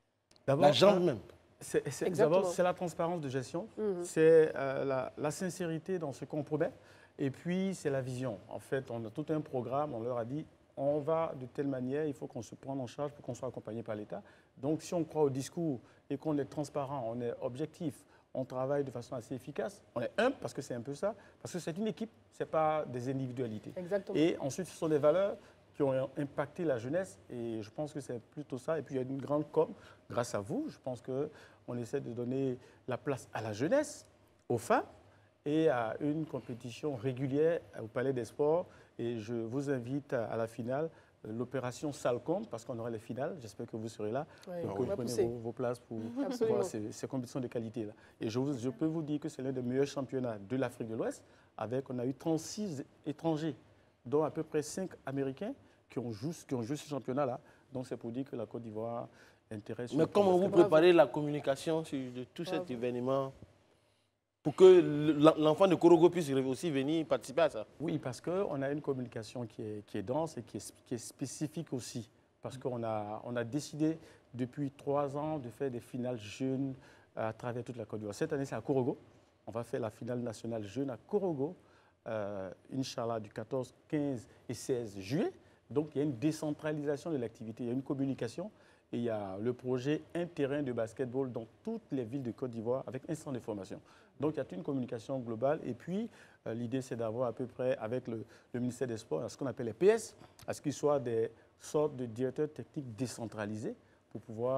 La jambe même. D'abord, c'est la transparence de gestion, mm-hmm. c'est euh, la, la sincérité dans ce qu'on promet, et puis c'est la vision. En fait, on a tout un programme, on leur a dit, on va de telle manière, il faut qu'on se prenne en charge pour qu'on soit accompagné par l'État. Donc, si on croit au discours et qu'on est transparent, on est objectif, on travaille de façon assez efficace, on est humble parce que c'est un peu ça, parce que c'est une équipe, ce n'est pas des individualités. Exactement. Et ensuite, ce sont des valeurs qui ont impacté la jeunesse et je pense que c'est plutôt ça. Et puis il y a une grande com, grâce à vous, je pense qu'on essaie de donner la place à la jeunesse, aux femmes et à une compétition régulière au Palais des Sports. Et je vous invite à la finale, l'opération Salcombe, parce qu'on aura les finales. J'espère que vous serez là ouais, et que vous prenez vos, vos places pour voir ces, ces compétitions de qualité-là. Et je, vous, je peux vous dire que c'est l'un des meilleurs championnats de l'Afrique de l'Ouest. Avec, on a eu trente-six étrangers, dont à peu près cinq Américains qui ont joué, qui ont joué ce championnat-là. Donc c'est pour dire que la Côte d'Ivoire intéresse... Mais comment vous préparez la communication sur de tout Bravo. cet événement pour que l'enfant de Korogo puisse aussi venir participer à ça? Oui, parce qu'on a une communication qui est, qui est dense et qui est, qui est spécifique aussi. Parce qu'on a, on a décidé depuis trois ans de faire des finales jeunes à travers toute la Côte d'Ivoire. Cette année, c'est à Korogo. On va faire la finale nationale jeune à Korogo, euh, Inch'Allah, du quatorze, quinze et seize juillet. Donc, il y a une décentralisation de l'activité, il y a une communication et il y a le projet Un terrain de basketball dans toutes les villes de Côte d'Ivoire avec un centre de formation. Donc, il y a une communication globale et puis euh, l'idée, c'est d'avoir à peu près avec le, le ministère des Sports, ce qu'on appelle les P S, à ce qu'ils soient des sortes de directeurs techniques décentralisés pour pouvoir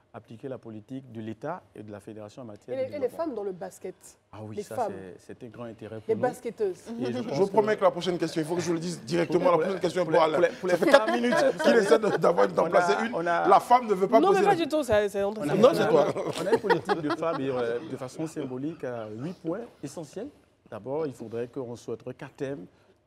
appliquer la politique de l'État et de la Fédération en matière Et de les, et les développement. femmes dans le basket, Ah oui, les ça femmes. c'est un grand intérêt pour les nous. basketteuses. Et je Je pense vous que- promets que la prochaine question, il faut que je vous le dise directement. Pour La les- prochaine question est pour pour les- Alain. pour les- pour Ça les fait quatre minutes qu'il essaie de- d'avoir d'en on a- placer une. on a- La femme ne veut pas Non, mais poser pas la du tout, ça, c'est entre On a, Non, on c'est a- toi. on a une politique de femmes et, euh, de façon symbolique à huit points essentiels. D'abord, il faudrait qu'on souhaiterait qu'à thème,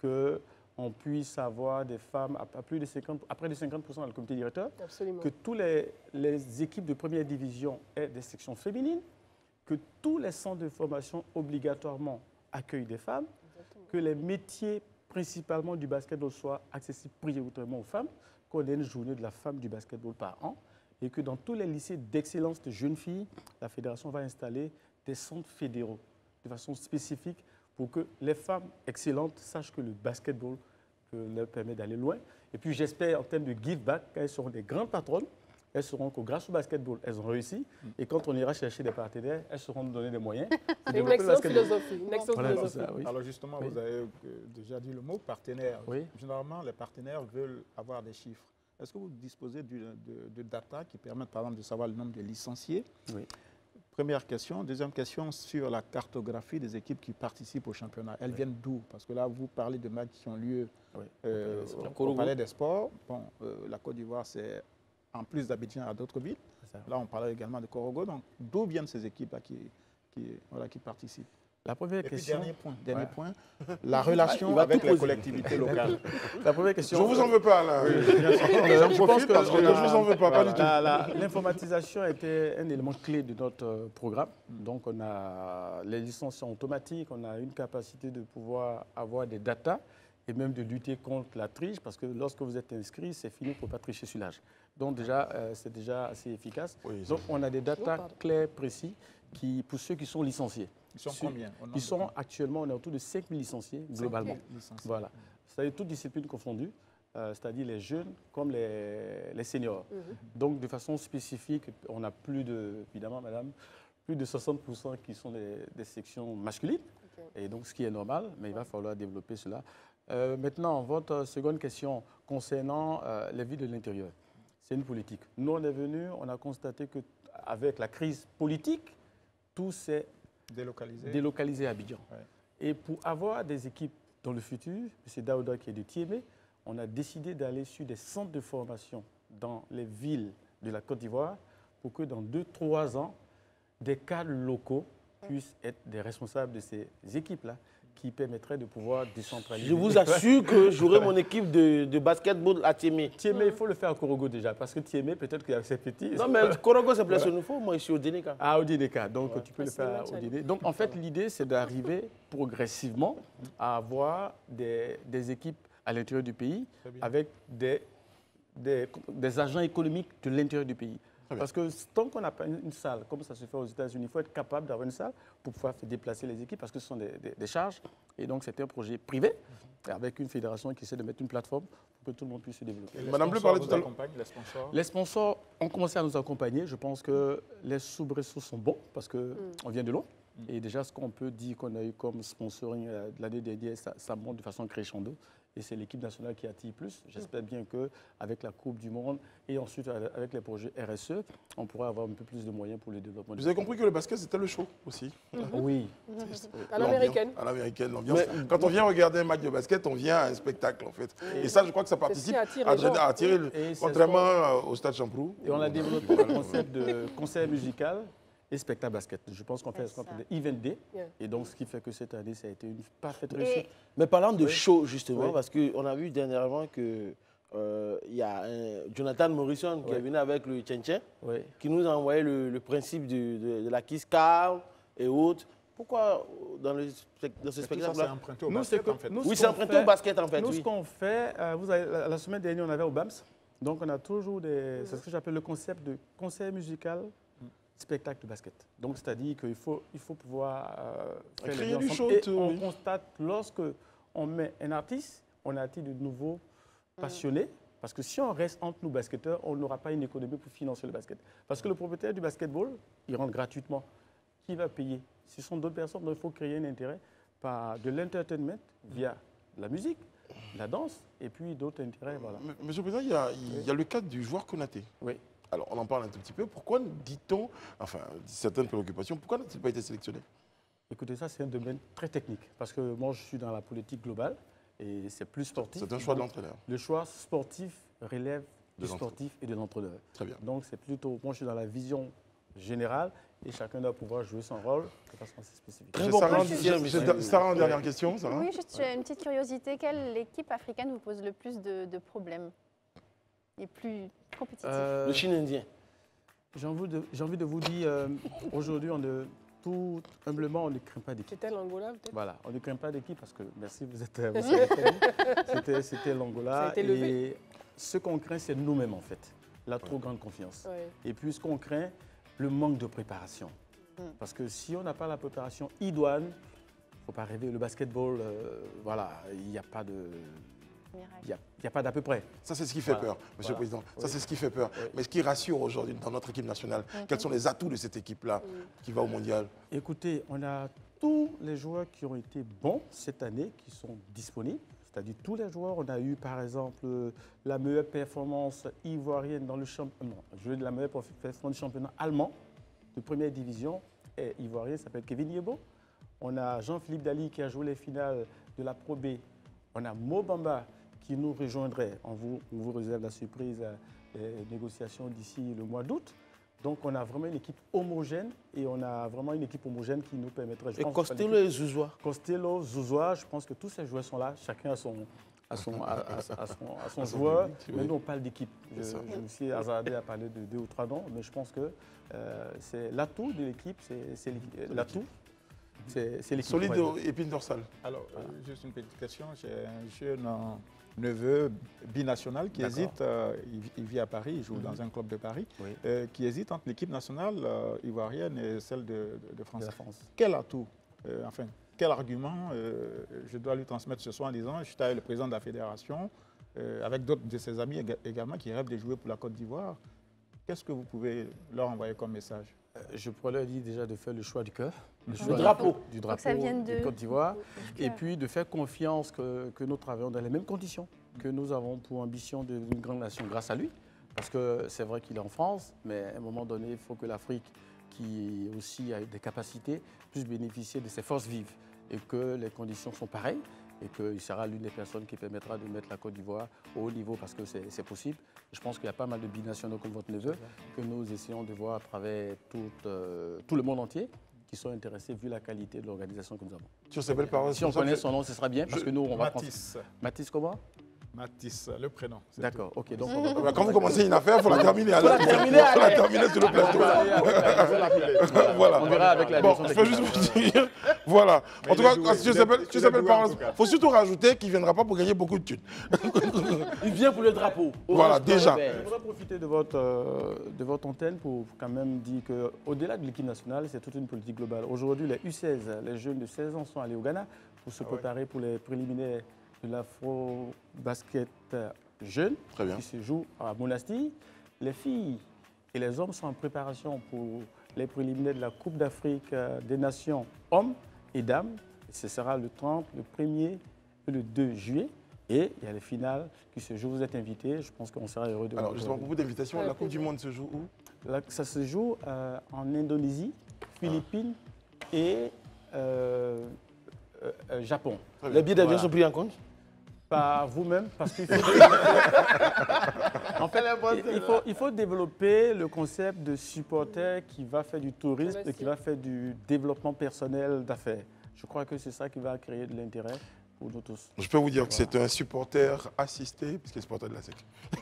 qu'on puisse avoir des femmes à, à plus de cinquante, à près de cinquante pour cent dans le comité directeur, Absolument. que toutes les, les équipes de première division aient des sections féminines, que tous les centres de formation obligatoirement accueillent des femmes, que les métiers principalement du basketball soient accessibles prioritairement aux femmes, qu'on ait une journée de la femme du basketball par an, et que dans tous les lycées d'excellence de jeunes filles, la fédération va installer des centres fédéraux de façon spécifique pour que les femmes excellentes sachent que le basketball euh, leur permet d'aller loin. Et puis j'espère en termes de give back, qu'elles seront des grandes patronnes, elles sauront que grâce au basketball, elles ont réussi. Et quand on ira chercher des partenaires, elles sauront nous donner des moyens. pour C'est une développer le excellente basketball. philosophie. Une excellente Voilà, c'est philosophie. ça, oui. Alors justement, Oui. vous avez euh, déjà dit le mot partenaire. Oui. Généralement, les partenaires veulent avoir des chiffres. Est-ce que vous disposez du- de, de data qui permettent par exemple de savoir le nombre de licenciés? Oui. Première question. Deuxième question sur la cartographie des équipes qui participent au championnat. Elles Oui. viennent d'où? Parce que là, vous parlez de matchs qui ont lieu Oui. euh, C'est au- la au Korogo. Palais des Sports. Bon, euh, la Côte d'Ivoire, c'est en plus d'Abidjan à d'autres villes. C'est ça. Là, on parlait également de Korogo. Donc, d'où viennent ces équipes-là qui, qui, voilà, qui participent? La première Et puis, question. dernier point, dernier Ouais. point, la relation Il va avec tout les poser. collectivités locales. La première question. Je ne vous en veux pas, Alain. J'en J'en profite parce que je ne vous en veux pas, pas du tout. La- la- L'informatisation était un élément clé de notre euh, programme. Donc, on a les licenciés automatiques, on a une capacité de pouvoir avoir des datas et même de lutter contre la triche, parce que lorsque vous êtes inscrit, c'est fini pour ne pas tricher sur l'âge. Donc, déjà, euh, c'est déjà assez efficace. Oui, Donc, on a des Oh, datas pardon. clairs, précis, qui, pour ceux qui sont licenciés. Ils sont Sur- combien au nombre Ils de sont combien? actuellement, on est autour de cinq mille licenciés globalement. Licenciés. Voilà. C'est-à-dire toutes disciplines confondues, euh, c'est-à-dire les jeunes comme les, les seniors. Mhm. Donc, de façon spécifique, on a plus de, évidemment, madame, plus de soixante pour cent qui sont des, des sections masculines, Ok. et donc ce qui est normal, mais il va falloir développer cela. Euh, maintenant, votre seconde question concernant euh, les villes de l'intérieur, c'est une politique. Nous, on est venus, on a constaté qu'avec la crise politique, tout s'est Délocalisés. délocalisé à Abidjan. Ouais. Et pour avoir des équipes dans le futur, M. Daouda qui est de Tiémé, on a décidé d'aller sur des centres de formation dans les villes de la Côte d'Ivoire pour que dans deux trois ans, des cadres locaux puissent être des responsables de ces équipes-là qui permettraient de pouvoir décentraliser. Je vous assure que j'aurai mon équipe de, de basketball à Tiémé. Tiémé, il faut le faire à Korogo déjà, parce que Tiémé, peut-être qu'il y a ses petits. Non, mais Korogo, c'est plus une fois. Moi, je suis au Dénéka. Ah, au Dénéka, donc tu peux le Ah, c'est le faire match au à dîner. Donc en fait, l'idée, c'est d'arriver progressivement à avoir des, des équipes à l'intérieur du pays avec des, des, des agents économiques de l'intérieur du pays. Parce que tant qu'on n'a pas une, une salle, comme ça se fait aux États-Unis, il faut être capable d'avoir une salle pour pouvoir faire déplacer les équipes, parce que ce sont des, des- des charges. Et donc, c'est un projet privé, avec une fédération qui essaie de mettre une plateforme pour que tout le monde puisse se développer. Et les Madame Bleu sponsors parlait vous tout à l'heure. accompagnent, les sponsors. Les sponsors ont commencé à nous accompagner. Je pense que les soubresauts sont bons parce qu'on vient de loin. Et déjà, ce qu'on peut dire qu'on a eu comme sponsoring euh, de l'année dernière, ça, ça monte de façon crescendo. Et c'est l'équipe nationale qui attire plus. J'espère bien qu'avec la Coupe du Monde et ensuite avec les projets R S E, on pourra avoir un peu plus de moyens pour le développement. Vous avez compris que le basket, c'était le show aussi. Oui. À l'américaine. À l'américaine, l'ambiance. Quand on vient regarder un match de basket, on vient à un spectacle, en fait. Et ça, je crois que ça participe ce qui attire à, les gens. à attirer, le- Et c'est contrairement ce euh, au Stade Champrou. Et on a développé le concept de concert musical et spectacle basket. Je pense qu'on fait ce qu'on ça. appelle Event Day. Yeah. Et donc, ce qui fait que cette année, ça a été une parfaite réussite. Et Mais parlant de Oui. show, justement, Oui. parce qu'on a vu dernièrement que euh, il y a un Jonathan Morrison qui Oui. est venu avec le Tchen Tchen, Oui. qui nous a envoyé le, le principe de, de- de la Kiss Car et autres. Pourquoi dans, le, spec- dans ce Et tout ça, c'est spectacle-là emprunté au Nous, basket, c'est que- en fait. nous, Oui, ce c'est qu'on emprunté fait- au basket, en fait. Nous, oui. ce qu'on fait, euh, vous avez, la, la semaine dernière, on avait au B A M S. Donc, on a toujours des. C'est ce que j'appelle le concept de concert musical, spectacle de basket. Donc, c'est-à-dire qu'il faut, il faut pouvoir euh, faire Créer les deux du ensemble. show, Et tout, on oui. constate, lorsque on met un artiste, on attire de nouveaux passionnés. Parce que si on reste entre nous basketteurs, on n'aura pas une économie pour financer le basket. Parce que le propriétaire du basketball, il rentre gratuitement. Qui va payer? Ce sont d'autres personnes, donc il faut créer un intérêt par de l'entertainment via la musique, la danse et puis d'autres intérêts. Voilà. M- Monsieur le Président, il y, a, il y a le cas du joueur Konaté. Oui. Alors, on en parle un tout petit peu. Pourquoi dit-on, enfin, certaines préoccupations, pourquoi n'a-t-il pas été sélectionné? Écoutez, ça, c'est un domaine très technique. Parce que moi, je suis dans la politique globale et c'est plus sportif. C'est un choix de l'entraîneur. Le choix sportif relève De du sportif et de l'entraîneur. Très bien. Donc, c'est plutôt, moi, je suis dans la vision générale et chacun doit pouvoir jouer son rôle de façon assez spécifique. J'ai bon Sarah, politicien, j'ai- j'ai- Michel. Sarah, en dernière question. Sarah. Oui, juste j'ai une petite curiosité. Quelle équipe africaine vous pose le plus de, de problèmes et plus compétitive? Euh, Le Chine indien. J'ai envie, de- j'ai envie de vous dire, euh, aujourd'hui, on ne, tout humblement, on ne craint pas d'équipe. C'était l'Angola, peut-être? Voilà, on ne craint pas d'équipe parce que, merci, vous êtes, vous savez très bien. C'était- C'était Ça a l'Angola. été levé. Et ce qu'on craint, c'est nous-mêmes, en fait. La trop grande confiance. Ouais. Et puis, ce qu'on craint, le manque de préparation. Mm. Parce que si on n'a pas la préparation idoine, il ne faut pas rêver, le basketball, euh, voilà, il n'y a pas de... Miracle. Il n'y a, il y a pas d'à peu près. Ça, c'est ce qui fait Voilà. peur, Monsieur Voilà. le Président. Ça, Oui. c'est ce qui fait peur. Oui. Mais ce qui rassure aujourd'hui dans notre équipe nationale, Mhm. quels sont les atouts de cette équipe-là qui va au mondial? Écoutez, on a tous les joueurs qui ont été bons cette année, qui sont disponibles. C'est-à-dire tous les joueurs. On a eu, par exemple, euh, la meilleure performance ivoirienne dans le championnat. Non, je veux dire la meilleure performance du championnat allemand de première division. Et ivoirien s'appelle Kevin Yebo. On a Jean-Philippe Dali qui a joué les finales de la Pro B. On a Mo Bamba qui nous rejoindrait. On vous, on vous réserve la surprise euh, des négociations d'ici le mois d'août. Donc, on a vraiment une équipe homogène et on a vraiment une équipe homogène qui nous permettrait. Je Et pense, Costello et Zouzoua. Costello, Zouzoua, je pense que tous ces joueurs sont là. Chacun a son, a son, a, a- a son, a son À son joueur. public, oui. Mais nous, on parle d'équipe. Je, C'est ça. je me suis hasardé à parler de deux ou trois noms, mais je pense que euh, c'est l'atout de l'équipe. C'est c'est l'équipe- l'atout. C'est c'est l'équipe. Solide on va dire. épine dorsale. Alors, euh, juste une petite question. J'ai un jeune euh, neveu binational qui D'accord. hésite, euh, il, il vit à Paris, il joue dans un club de Paris, Oui. euh, qui hésite entre l'équipe nationale euh, ivoirienne et celle de, de- de France. De la France. Quel atout, euh, enfin, quel argument euh, je dois lui transmettre ce soir en disant, je suis avec le président de la fédération, euh, avec d'autres de ses amis éga- également qui rêvent de jouer pour la Côte d'Ivoire. Qu'est-ce que vous pouvez leur envoyer comme message? Euh, Je pourrais leur dire déjà de faire le choix du cœur, le Le choix drapeau. du que drapeau ça vienne de de- Côte d'Ivoire. du Et cœur. puis de faire confiance que, que nous travaillons dans les mêmes conditions, que nous avons pour ambition de devenir une grande nation grâce à lui. Parce que c'est vrai qu'il est en France, mais à un moment donné, il faut que l'Afrique, qui aussi a des capacités, puisse bénéficier de ses forces vives et que les conditions sont pareilles et qu'il sera l'une des personnes qui permettra de mettre la Côte d'Ivoire au haut niveau parce que c'est c'est possible. Je pense qu'il y a pas mal de binationaux comme votre neveu que nous essayons de voir à travers tout, euh, tout le monde entier qui sont intéressés vu la qualité de l'organisation que nous avons. Sur ces belles paroles, Si on c'est pour ça connaît que- son nom, ce sera bien parce que nous, on va prendre... Mathis. Mathis comment? Mathis, le prénom. c'est D'accord, ok. Donc, on va... Ah bah, quand vous commencez une affaire, il faut la terminer. Il faut terminer, la allez. terminer sur le plateau. Voilà. On verra avec la Bon, direction je peux juste technique. vous dire, voilà. Mais En tout il est cas, doué, sur il ces est- belles, il sur est ces belles doué en paroles, tout cas. il faut surtout rajouter qu'il ne viendra pas pour gagner beaucoup de thunes. Il vient pour le drapeau. Voilà, Orange, déjà. vert. Je voudrais profiter de votre, euh, de votre antenne pour quand même dire qu'au-delà de l'équipe nationale, c'est toute une politique globale. Aujourd'hui, les U seize, les jeunes de seize ans sont allés au Ghana pour se préparer pour les préliminaires de l'afro-basket jeune Très bien. qui se joue à Monastir. Les filles et les hommes sont en préparation pour les préliminaires de la Coupe d'Afrique euh, des Nations hommes et dames. Ce sera le trente, le premier et le deux juillet. Et il y a les finales qui se jouent. Vous êtes invités. Je pense qu'on sera heureux de Alors, vous justement, beaucoup d'invitations. Ouais, La Coupe du plaisir. Monde se joue où? Là, ça se joue euh, en Indonésie, Philippines et euh, euh, euh, Japon. Très bien. Les billets d'avion Voilà. sont pris en compte? Par vous-même, parce qu'il faut, en fait, il faut, il faut développer le concept de supporter qui va faire du tourisme et qui va faire du développement personnel d'affaires. Je crois que c'est ça qui va créer de l'intérêt pour nous tous. Je peux vous dire que c'est un supporter assisté, puisqu'il est supporter de la S E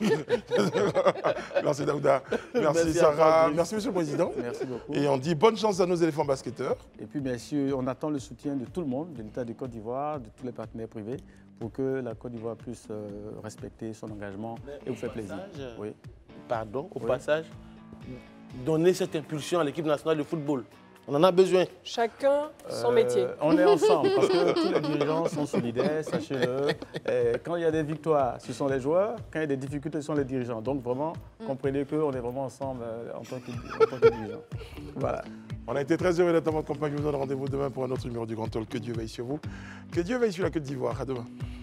C. Merci Daouda. Merci, Merci à Sarah. Fabrice. Merci Monsieur le Président. Merci beaucoup. Et on dit bonne chance à nos éléphants basketteurs. Et puis, bien sûr, on attend le soutien de tout le monde, de l'État de Côte d'Ivoire, de tous les partenaires privés, pour que la Côte d'Ivoire puisse euh, respecter son engagement et vous faire plaisir. passage, Oui. Pardon, au Oui. passage, donner cette impulsion à l'équipe nationale de football. On en a besoin. Chacun son Euh, métier. On est ensemble parce que tous les dirigeants sont solidaires, sachez-le. Et quand il y a des victoires, ce sont les joueurs. Quand il y a des difficultés, ce sont les dirigeants. Donc vraiment, comprenez qu'on est vraiment ensemble euh, en tant que, en tant que dirigeants. Voilà. On a été très heureux d'être en votre compagnie. Je vous donne rendez-vous demain pour un autre numéro du Grand Talk. Que Dieu veille sur vous. Que Dieu veille sur la Côte d'Ivoire. À demain.